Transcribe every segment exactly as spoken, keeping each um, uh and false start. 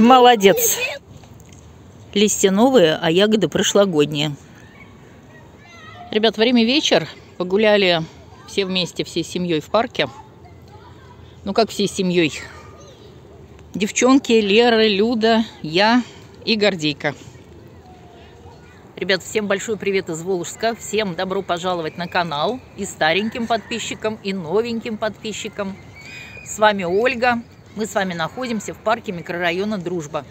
Молодец. Листья новые, а ягоды прошлогодние. Ребят, время вечер. Погуляли все вместе, всей семьей в парке. Ну, как всей семьей. Девчонки, Лера, Люда, я и Гордейка. Ребят, всем большой привет из Волжска. Всем добро пожаловать на канал. И стареньким подписчикам, и новеньким подписчикам. С вами Ольга. Мы с вами находимся в парке микрорайона Дружба.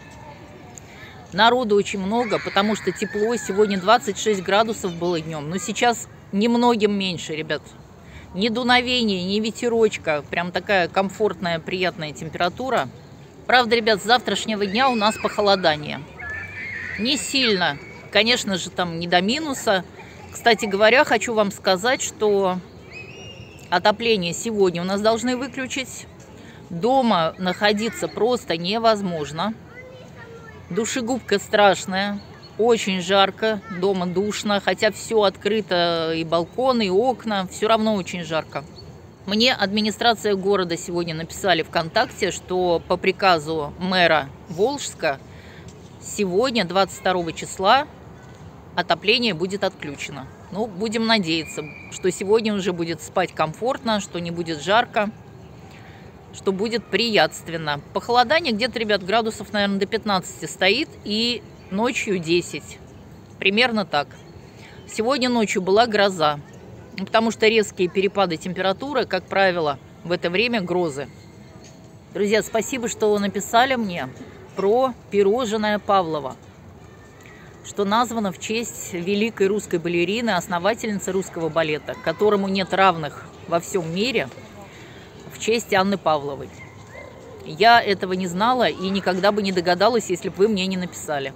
Народу очень много, потому что тепло. Сегодня двадцать шесть градусов было днем. Но сейчас немногим меньше, ребят. Ни дуновения, ни ветерочка. Прям такая комфортная, приятная температура. Правда, ребят, с завтрашнего дня у нас похолодание. Не сильно. Конечно же, там не до минуса. Кстати говоря, хочу вам сказать, что отопление сегодня у нас должны выключить. Дома находиться просто невозможно. Душегубка страшная. Очень жарко. Дома душно. Хотя все открыто, и балконы, и окна. Все равно очень жарко. Мне администрация города сегодня написали ВКонтакте, что по приказу мэра Волжска сегодня, двадцать второго числа, отопление будет отключено. Ну, будем надеяться, что сегодня уже будет спать комфортно, что не будет жарко, что будет приятственно. Похолодание где-то, ребят, градусов, наверное, до пятнадцати стоит, и ночью десять. Примерно так. Сегодня ночью была гроза, потому что резкие перепады температуры, как правило, в это время грозы. Друзья, спасибо, что вы написали мне про пирожное Павлова, что названо в честь великой русской балерины, основательницы русского балета, которому нет равных во всем мире, в честь Анны Павловой. Я этого не знала и никогда бы не догадалась, если бы вы мне не написали.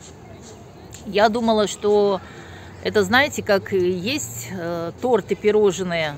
Я думала, что это, знаете, как есть э, торты пирожные,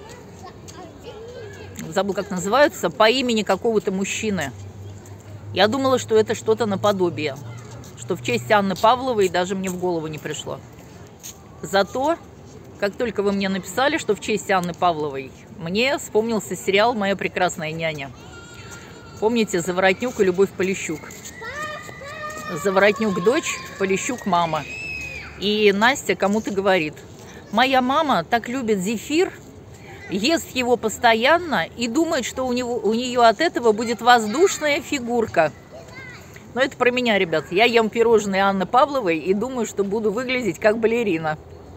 забыл, как называются, по имени какого-то мужчины. Я думала, что это что-то наподобие, что в честь Анны Павловой даже мне в голову не пришло. Зато, как только вы мне написали, что в честь Анны Павловой, мне вспомнился сериал «Моя прекрасная няня». Помните, Заворотнюк и Любовь Полищук? Заворотнюк дочь, Полищук мама. И Настя кому-то говорит: моя мама так любит зефир, ест его постоянно и думает, что у, него, у нее от этого будет воздушная фигурка. Но это про меня, ребят. Я ем пирожные Анны Павловой и думаю, что буду выглядеть как балерина.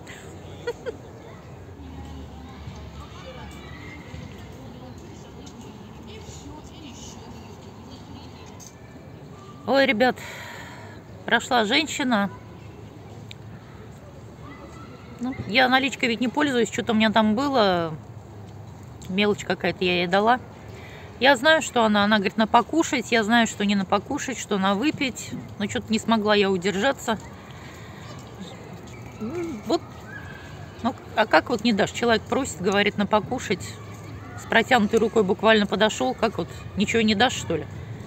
Ой, ребят, прошла женщина. Ну, я наличкой ведь не пользуюсь, что-то у меня там было. Мелочь какая-то я ей дала. Я знаю, что она, она говорит, на покушать. Я знаю, что не на покушать, что на выпить. Но что-то не смогла я удержаться. Вот. Ну, а как вот не дашь? Человек просит, говорит, на покушать. С протянутой рукой буквально подошел. Как вот, ничего не дашь, что ли?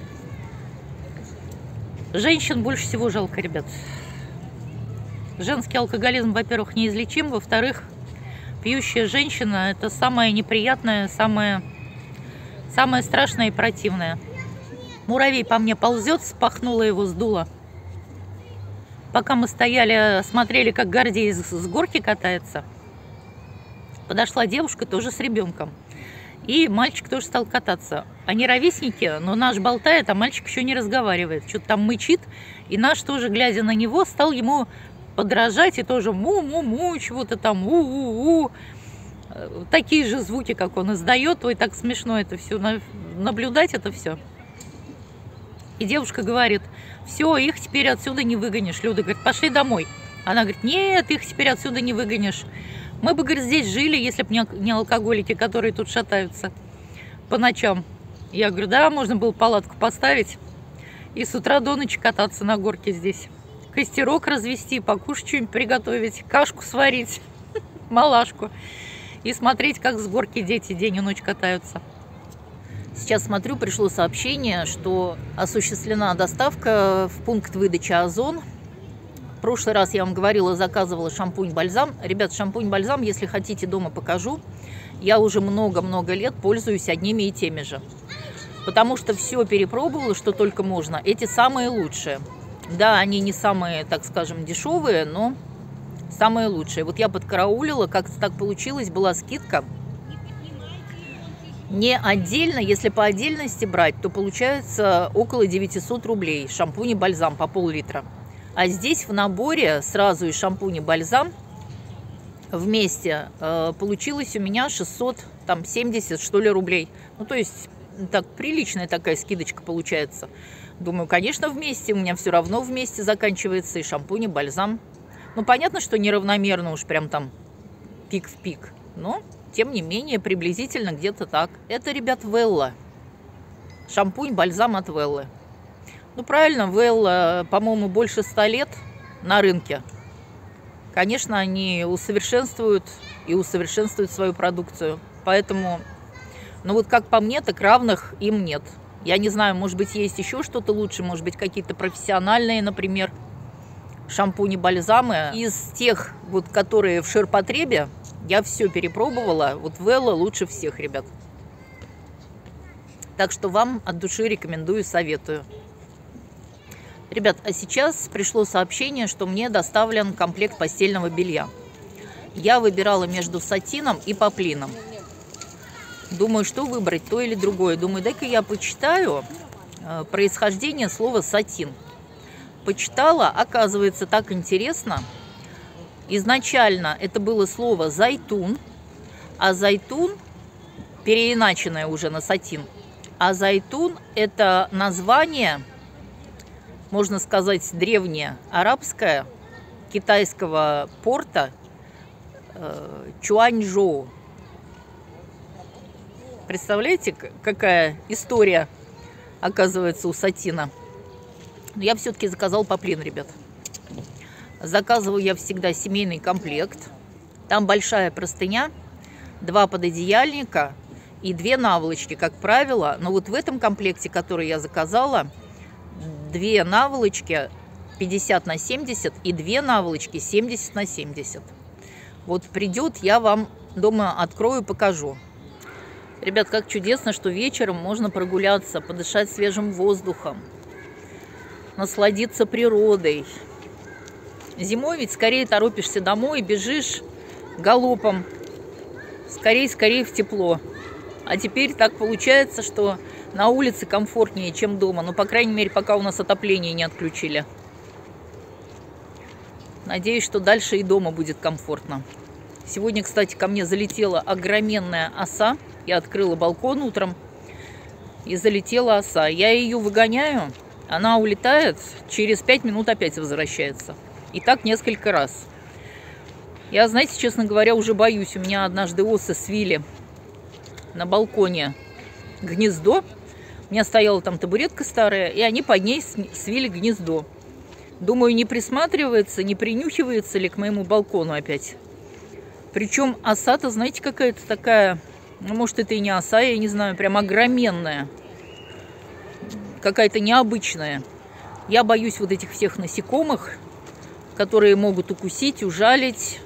Женщин больше всего жалко, ребят. Женский алкоголизм, во-первых, неизлечим. Во-вторых, пьющая женщина – это самое неприятное, самое, самое страшное и противное. Муравей по мне ползет, спахнула его, сдуло. Пока мы стояли, смотрели, как Гордей с горки катается, подошла девушка тоже с ребенком. И мальчик тоже стал кататься. Они ровесники, но наш болтает, а мальчик еще не разговаривает. Что-то там мычит. И наш тоже, глядя на него, стал ему подражать. И тоже му-му-му, чего-то там у-у-у. Такие же звуки, как он издает. Ой, так смешно это все. Наблюдать это все. И девушка говорит: все, их теперь отсюда не выгонишь. Люда говорит: пошли домой. Она говорит: нет, их теперь отсюда не выгонишь. Мы бы, говорит, здесь жили, если бы не алкоголики, которые тут шатаются по ночам. Я говорю: да, можно было палатку поставить и с утра до ночи кататься на горке здесь. Костерок развести, покушать что-нибудь приготовить, кашку сварить, малашку. И смотреть, как с горки дети день и ночь катаются. Сейчас смотрю, пришло сообщение, что осуществлена доставка в пункт выдачи «Озон». В прошлый раз я вам говорила, заказывала шампунь-бальзам. Ребят, шампунь-бальзам, если хотите, дома покажу. Я уже много-много лет пользуюсь одними и теми же. Потому что все перепробовала, что только можно. Эти самые лучшие. Да, они не самые, так скажем, дешевые, но самые лучшие. Вот я подкараулила, как-то так получилось, была скидка. Не отдельно, если по отдельности брать, то получается около девятисот рублей шампунь и бальзам по пол-литра. А здесь в наборе сразу и шампунь и бальзам вместе э, получилось у меня шестьсот семьдесят, что ли, рублей. Ну, то есть, так, приличная такая скидочка получается. Думаю, конечно, вместе, у меня все равно вместе заканчивается и шампунь, и бальзам. Ну, понятно, что неравномерно уж прям там пик в пик, но, тем не менее, приблизительно где-то так. Это, ребят, Велла. Шампунь, бальзам от Веллы. Ну, правильно, Велла, по-моему, больше ста лет на рынке. Конечно, они усовершенствуют и усовершенствуют свою продукцию. Поэтому, ну вот как по мне, так равных им нет. Я не знаю, может быть, есть еще что-то лучше, может быть, какие-то профессиональные, например, шампуни, бальзамы. Из тех, вот, которые в ширпотребе, я все перепробовала. Вот Велла лучше всех, ребят. Так что вам от души рекомендую, советую. Ребят, а сейчас пришло сообщение, что мне доставлен комплект постельного белья. Я выбирала между сатином и поплином. Думаю, что выбрать, то или другое. Думаю, дай-ка я почитаю э, происхождение слова сатин. Почитала, оказывается, так интересно. Изначально это было слово зайтун, а зайтун, переиначенное уже на сатин, а зайтун это название, можно сказать, древнее, арабское, китайского порта э, Чуаньчжоу. Представляете, какая история, оказывается, у сатина. Но я все-таки заказал поплин, ребят. Заказываю я всегда семейный комплект. Там большая простыня, два пододеяльника и две наволочки, как правило. Но вот в этом комплекте, который я заказала, две наволочки пятьдесят на семьдесят и две наволочки семьдесят на семьдесят. Вот придет, я вам дома открою, покажу. Ребят, как чудесно, что вечером можно прогуляться, подышать свежим воздухом, насладиться природой. Зимой ведь скорее торопишься домой, бежишь галопом, скорее-скорее в тепло. А теперь так получается, что на улице комфортнее, чем дома. Ну, по крайней мере, пока у нас отопление не отключили. Надеюсь, что дальше и дома будет комфортно. Сегодня, кстати, ко мне залетела огроменная оса. Я открыла балкон утром, и залетела оса. Я ее выгоняю, она улетает, через пять минут опять возвращается. И так несколько раз. Я, знаете, честно говоря, уже боюсь. У меня однажды осы свили на балконе гнездо. У меня стояла там табуретка старая, и они под ней свили гнездо. Думаю, не присматривается, не принюхивается ли к моему балкону опять. Причем оса-то, знаете, какая-то такая, ну, может, это и не оса, я не знаю, прям огроменная. Какая-то необычная. Я боюсь вот этих всех насекомых, которые могут укусить, ужалить.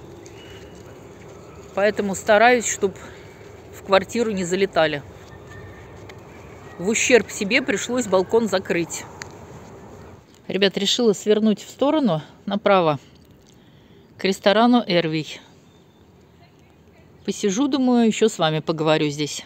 Поэтому стараюсь, чтобы в квартиру не залетали. В ущерб себе пришлось балкон закрыть. Ребят, решила свернуть в сторону, направо, к ресторану Эрвий. Посижу, думаю, еще с вами поговорю здесь.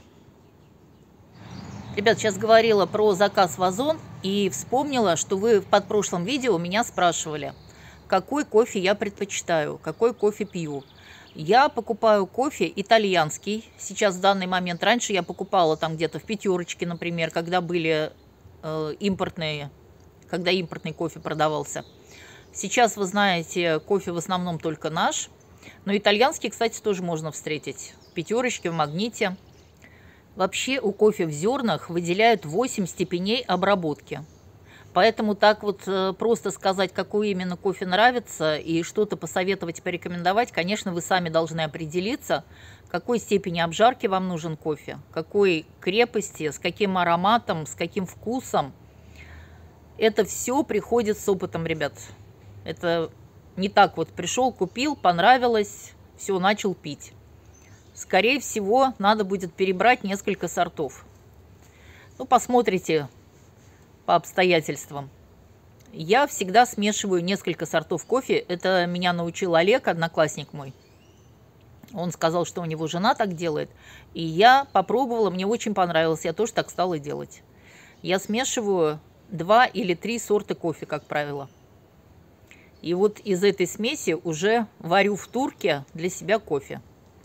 Ребят, сейчас говорила про заказ в Озон и вспомнила, что вы в подпрошлом видео у меня спрашивали, какой кофе я предпочитаю, какой кофе пью. Я покупаю кофе итальянский. Сейчас в данный момент, раньше я покупала там где-то в пятерочке, например, когда были э, импортные, когда импортный кофе продавался. Сейчас, вы знаете, кофе в основном только наш. Но итальянский, кстати, тоже можно встретить. В пятерочке, в магните. Вообще у кофе в зернах выделяют восемь степеней обработки. Поэтому так вот просто сказать, какой именно кофе нравится и что-то посоветовать, порекомендовать, конечно, вы сами должны определиться, какой степени обжарки вам нужен кофе, какой крепости, с каким ароматом, с каким вкусом. Это все приходит с опытом, ребят. Это не так вот пришел, купил, понравилось, все, начал пить. Скорее всего, надо будет перебрать несколько сортов. Ну, посмотрите по обстоятельствам. Я всегда смешиваю несколько сортов кофе. Это меня научил Олег, одноклассник мой. Он сказал, что у него жена так делает. И я попробовала, мне очень понравилось. Я тоже так стала делать. Я смешиваю два или три сорта кофе, как правило. И вот из этой смеси уже варю в турке для себя кофе.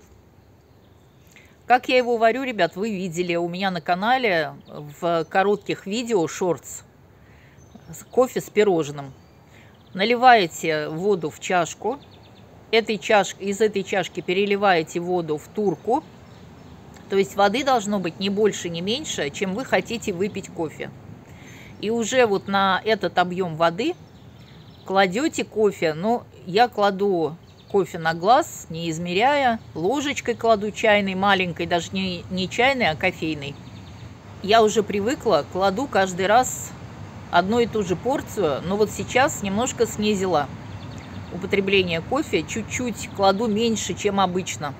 Как я его варю, ребят, вы видели у меня на канале в коротких видео, шортс, кофе с пирожным. Наливаете воду в чашку, этой чаш... из этой чашки переливаете воду в турку, то есть воды должно быть не больше, не меньше, чем вы хотите выпить кофе. И уже вот на этот объем воды кладете кофе, но я кладу кофе на глаз, не измеряя, ложечкой кладу чайной, маленькой, даже не, не чайной, а кофейной. Я уже привыкла, кладу каждый раз одну и ту же порцию, но вот сейчас немножко снизила употребление кофе, чуть-чуть кладу меньше, чем обычно.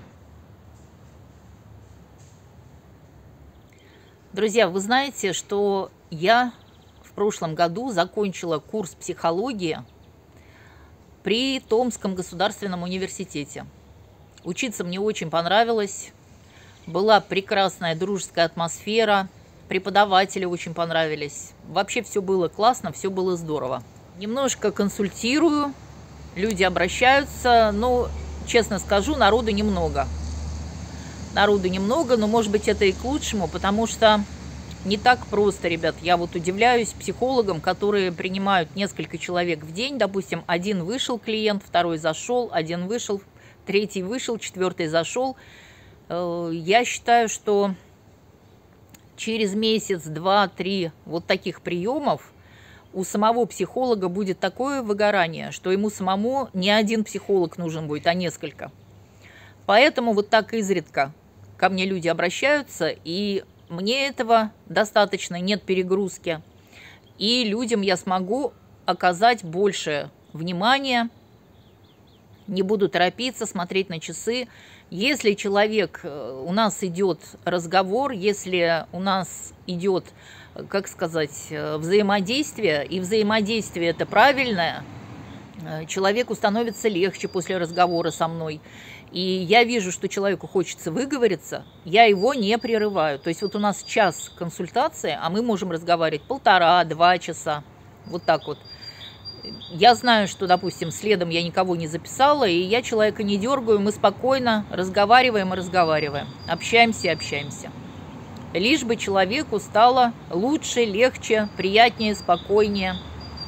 Друзья, вы знаете, что я в прошлом году закончила курс психологии при Томском государственном университете. Учиться мне очень понравилось. Была прекрасная дружеская атмосфера. Преподаватели очень понравились. Вообще все было классно, все было здорово. Немножко консультирую, люди обращаются, но, честно скажу, народу немного. Народу немного, но, может быть, это и к лучшему, потому что не так просто, ребят. Я вот удивляюсь психологам, которые принимают несколько человек в день. Допустим, один вышел клиент, второй зашел, один вышел, третий вышел, четвертый зашел. Я считаю, что через месяц, два, три вот таких приемов у самого психолога будет такое выгорание, что ему самому не один психолог нужен будет, а несколько. Поэтому вот так изредка ко мне люди обращаются, и мне этого достаточно, нет перегрузки. И людям я смогу оказать больше внимания, не буду торопиться, смотреть на часы. Если человек, у нас идет разговор, если у нас идет, как сказать, взаимодействие, и взаимодействие это правильное, человеку становится легче после разговора со мной. И я вижу, что человеку хочется выговориться, я его не прерываю. То есть вот у нас час консультации, а мы можем разговаривать полтора-два часа. Вот так вот. Я знаю, что, допустим, следом я никого не записала, и я человека не дергаю, мы спокойно разговариваем и разговариваем. Общаемся и общаемся. Лишь бы человеку стало лучше, легче, приятнее, спокойнее.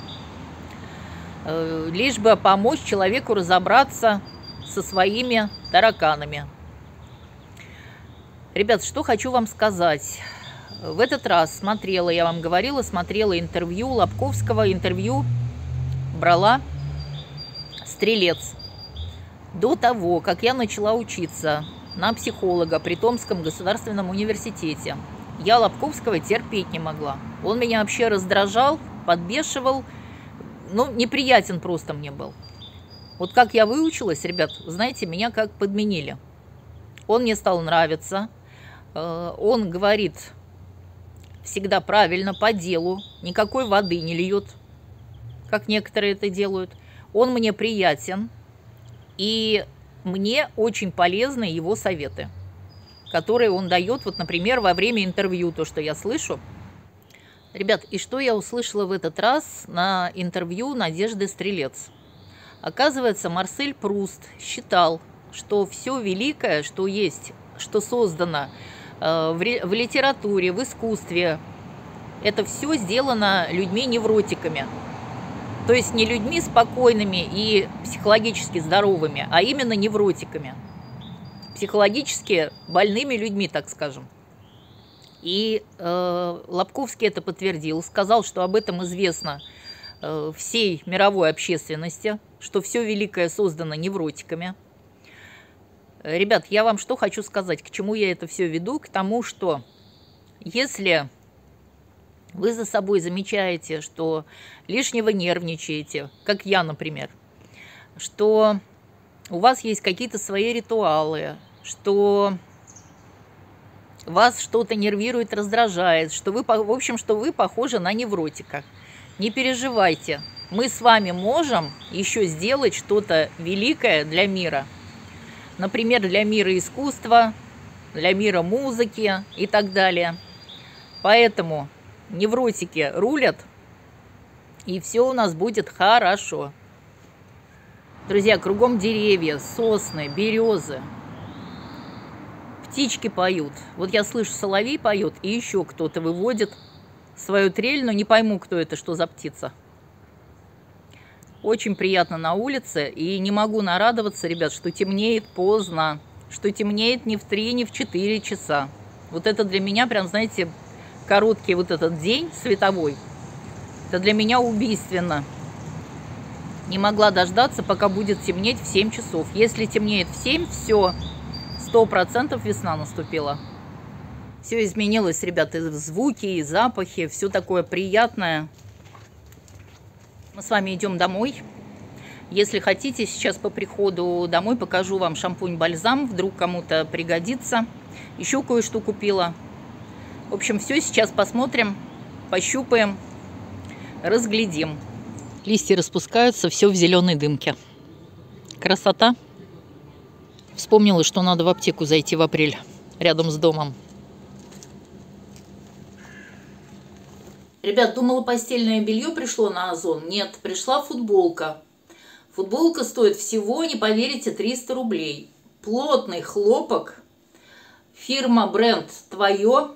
Лишь бы помочь человеку разобраться со своими тараканами. Ребят, что хочу вам сказать. В этот раз смотрела, я вам говорила, смотрела интервью Лобковского, интервью брала Стрелец. До того, как я начала учиться на психолога при Томском государственном университете, я Лобковского терпеть не могла. Он меня вообще раздражал, подбешивал, ну, неприятен просто мне был. Вот как я выучилась, ребят, знаете, меня как подменили. Он мне стал нравиться, он говорит всегда правильно, по делу, никакой воды не льет, как некоторые это делают. Он мне приятен, и мне очень полезны его советы, которые он дает, вот, например, во время интервью, то, что я слышу. Ребят, и что я услышала в этот раз на интервью Надежды Стрелец? Оказывается, Марсель Пруст считал, что все великое, что есть, что создано э, в, в литературе, в искусстве, это все сделано людьми-невротиками. То есть не людьми спокойными и психологически здоровыми, а именно невротиками. Психологически больными людьми, так скажем. И э, Лобковский это подтвердил, сказал, что об этом известно э, всей мировой общественности, что все великое создано невротиками. Ребят, я вам что хочу сказать, к чему я это все веду? К тому, что если вы за собой замечаете, что лишнего нервничаете, как я, например, что у вас есть какие-то свои ритуалы, что вас что-то нервирует, раздражает, что вы, в общем, что вы похожи на невротика. Не переживайте, мы с вами можем еще сделать что-то великое для мира. Например, для мира искусства, для мира музыки и так далее. Поэтому невротики рулят, и все у нас будет хорошо. Друзья, кругом деревья, сосны, березы. Птички поют. Вот я слышу, соловей поет, и еще кто-то выводит свою трель, но не пойму, кто это, что за птица. Очень приятно на улице, и не могу нарадоваться, ребят, что темнеет поздно, что темнеет не в три, не в четыре часа. Вот это для меня прям, знаете, короткий вот этот день световой, это для меня убийственно. Не могла дождаться, пока будет темнеть в семь часов. Если темнеет в семь, все, сто процентов весна наступила. Все изменилось, ребята, и звуки, и запахи, все такое приятное. Мы с вами идем домой. Если хотите, сейчас по приходу домой покажу вам шампунь-бальзам, вдруг кому-то пригодится. Еще кое-что купила. В общем, все сейчас посмотрим, пощупаем, разглядим. Листья распускаются, все в зеленой дымке. Красота. Вспомнила, что надо в аптеку зайти в апрель, рядом с домом. Ребят, думала, постельное белье пришло на Озон. Нет, пришла футболка. Футболка стоит всего, не поверите, триста рублей. Плотный хлопок. Фирма, бренд «Твое».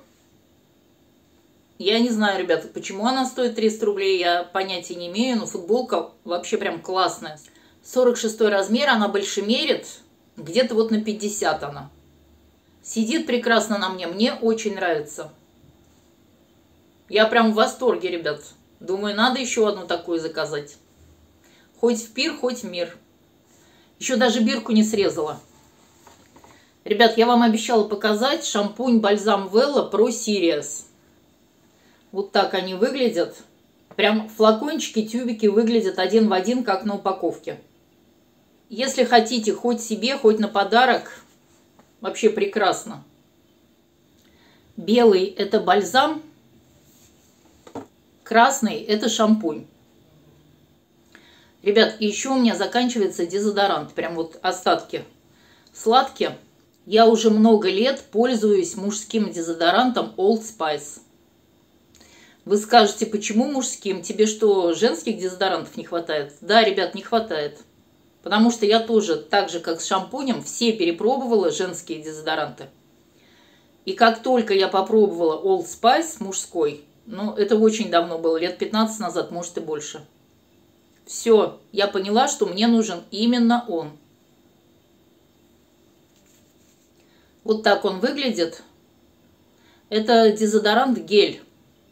Я не знаю, ребята, почему она стоит триста рублей, я понятия не имею, но футболка вообще прям классная. сорок шестой размер, она большемерит, где-то вот на пятьдесят она. Сидит прекрасно на мне, мне очень нравится. Я прям в восторге, ребят. Думаю, надо еще одну такую заказать. Хоть в пир, хоть в мир. Еще даже бирку не срезала. Ребят, я вам обещала показать шампунь-бальзам Вела Pro Serious. Вот так они выглядят. Прям флакончики, тюбики выглядят один в один, как на упаковке. Если хотите хоть себе, хоть на подарок, вообще прекрасно. Белый – это бальзам, красный – это шампунь. Ребят, еще у меня заканчивается дезодорант, прям вот остатки сладкие. Я уже много лет пользуюсь мужским дезодорантом Old Spice. Вы скажете, почему мужским? Тебе что, женских дезодорантов не хватает? Да, ребят, не хватает. Потому что я тоже, так же как с шампунем, все перепробовала женские дезодоранты. И как только я попробовала Old Spice мужской, ну, это очень давно было, лет пятнадцать назад, может и больше. Все, я поняла, что мне нужен именно он. Вот так он выглядит. Это дезодорант гель.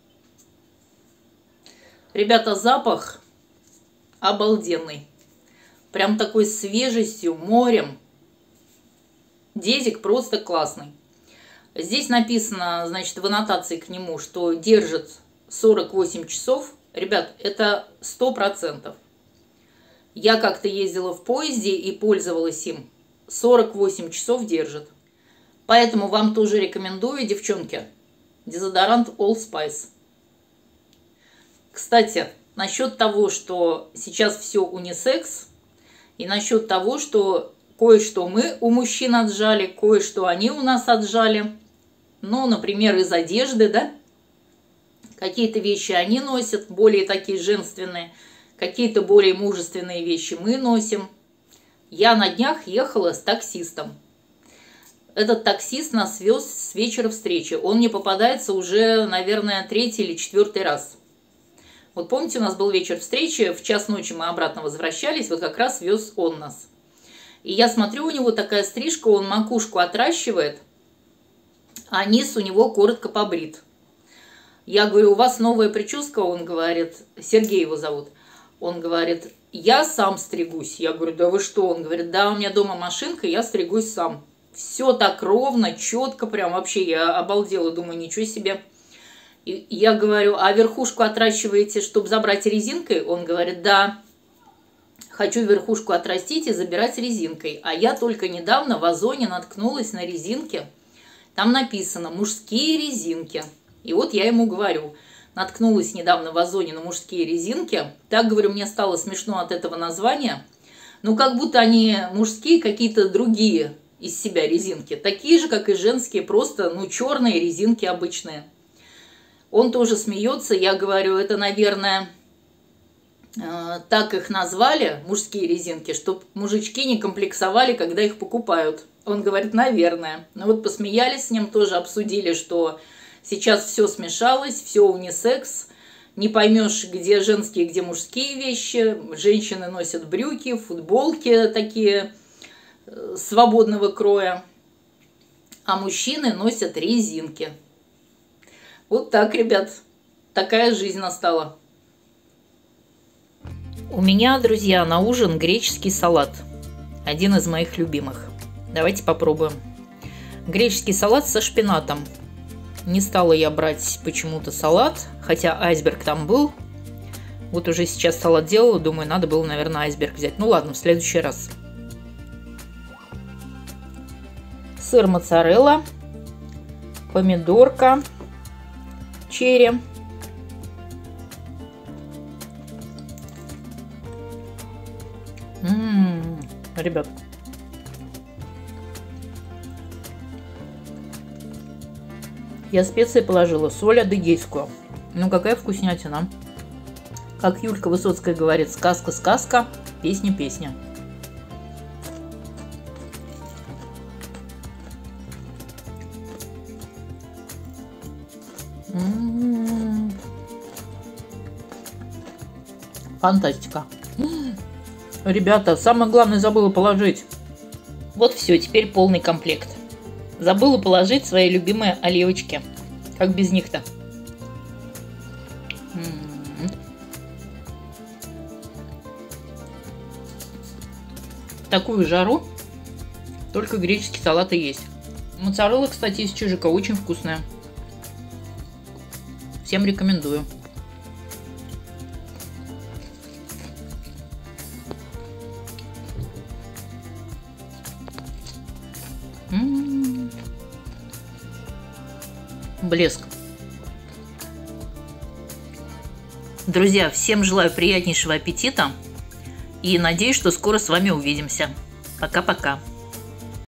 Ребята, запах обалденный. Прям такой свежестью, морем. Дезик просто классный. Здесь написано, значит, в аннотации к нему, что держит сорок восемь часов. Ребят, это сто процентов. Я как-то ездила в поезде и пользовалась им. сорок восемь часов держит. Поэтому вам тоже рекомендую, девчонки, дезодорант Old Spice. Кстати, насчет того, что сейчас все унисекс, и насчет того, что кое-что мы у мужчин отжали, кое-что они у нас отжали. Ну, например, из одежды, да? Какие-то вещи они носят, более такие женственные, какие-то более мужественные вещи мы носим. Я на днях ехала с таксистом. Этот таксист нас вез с вечера встречи. Он мне попадается уже, наверное, третий или четвертый раз. Вот помните, у нас был вечер встречи, в час ночи мы обратно возвращались, вот как раз вез он нас. И я смотрю, у него такая стрижка, он макушку отращивает, а низ у него коротко побрит. Я говорю, у вас новая прическа? Он говорит, Сергей его зовут. Он говорит, я сам стригусь. Я говорю, да вы что? Он говорит, да, у меня дома машинка, я стригусь сам. Все так ровно, четко, прям вообще я обалдела, думаю, ничего себе. И я говорю, а верхушку отращиваете, чтобы забрать резинкой? Он говорит, да, хочу верхушку отрастить и забирать резинкой. А я только недавно в Озоне наткнулась на резинки. Там написано «мужские резинки». И вот я ему говорю, наткнулась недавно в Озоне на мужские резинки. Так, говорю, мне стало смешно от этого названия. Ну, как будто они мужские, какие-то другие из себя резинки. Такие же, как и женские, просто, ну, черные резинки обычные. Он тоже смеется. Я говорю, это, наверное, э, так их назвали, мужские резинки, чтобы мужички не комплексовали, когда их покупают. Он говорит, наверное. Ну, вот посмеялись с ним, тоже обсудили, что сейчас все смешалось, все унисекс. Не поймешь, где женские, где мужские вещи. Женщины носят брюки, футболки такие свободного кроя, а мужчины носят резинки. Вот так, ребят, такая жизнь настала. У меня, друзья, на ужин греческий салат. Один из моих любимых. Давайте попробуем. Греческий салат со шпинатом. Не стала я брать почему-то салат, хотя айсберг там был. Вот уже сейчас салат делала, думаю, надо было, наверное, айсберг взять. Ну ладно, в следующий раз. Сыр моцарелла, помидорка, черри. М-м-м, ребят. Я специи положила, соль адыгейскую. Ну, какая вкуснятина. Как Юлька Высоцкая говорит, сказка-сказка, песня-песня. М-м-м. Фантастика. М-м. Ребята, самое главное забыла положить. Вот все, теперь полный комплект. Забыла положить свои любимые оливочки. Как без них-то? В такую жару только греческий салат и есть. Моцарелла, кстати, из Чижика очень вкусная. Всем рекомендую. М-м-м. Блеск. Друзья, всем желаю приятнейшего аппетита и надеюсь, что скоро с вами увидимся. Пока-пока.